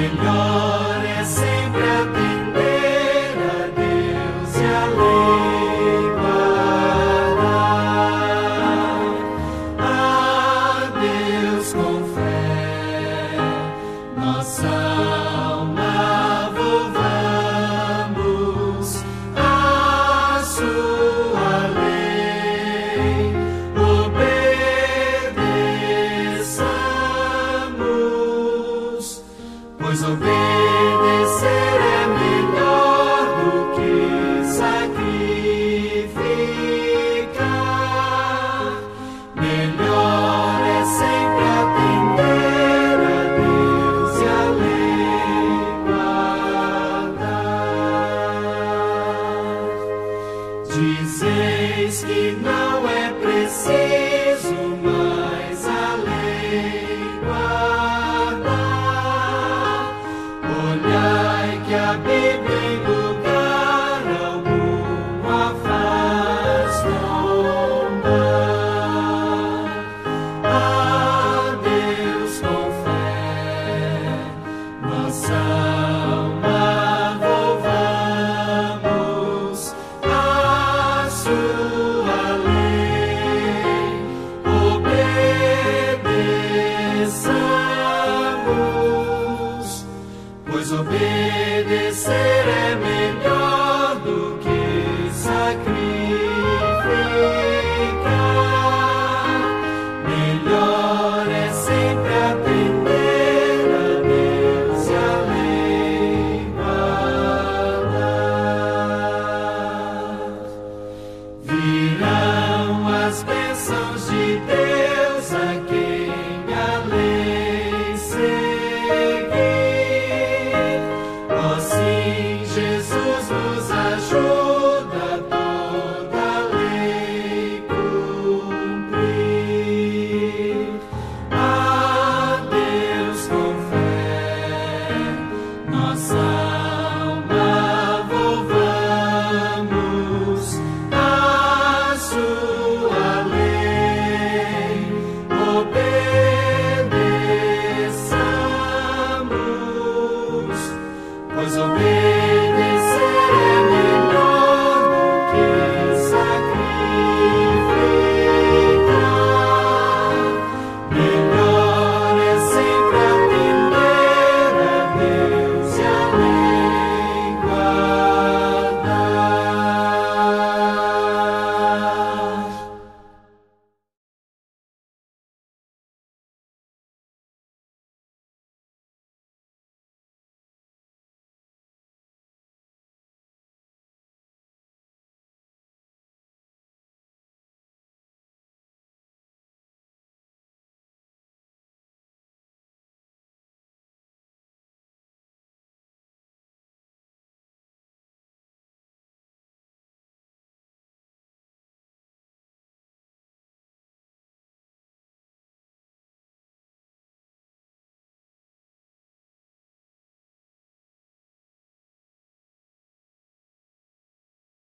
Melhor é sempre atender a Deus e a lei guardar. A Deus com fé, nossa alma volvamos à sua lei, obedeçamos, pois obedecer é melhor do que sacrificar. Melhor é sempre atender a Deus e a lei guardar. Dizeis que não é preciso mais a lei guardar. Olhai que a Bíblia em lugar algum a faz tombar. A Deus com fé, nossa alma volvamos à sua lei, obedeçamos, pois obedecer